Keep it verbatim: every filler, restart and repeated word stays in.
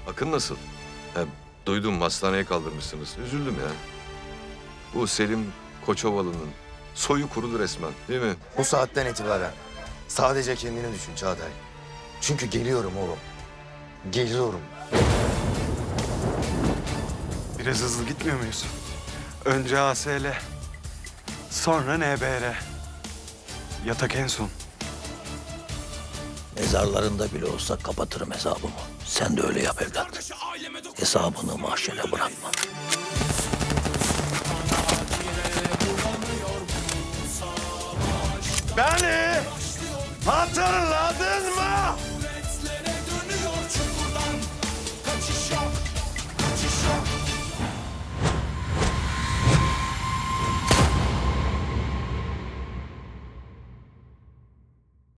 Akın nasıl? Ha, duydum hastaneye kaldırmışsınız. Üzüldüm ya. Bu Selim Koçovalı'nın soyu kurudu resmen değil mi? Bu saatten itibaren sadece kendini düşün Çağatay. Çünkü geliyorum oğlum. Geliyorum. Biraz hızlı gitmiyor muyuz? Önce A S L, sonra N B R. Yatak en son. Mezarlarında bile olsa kapatırım hesabımı. Sen de öyle yap evlat. Hesabını mahşere bırakma. Beni hatırladın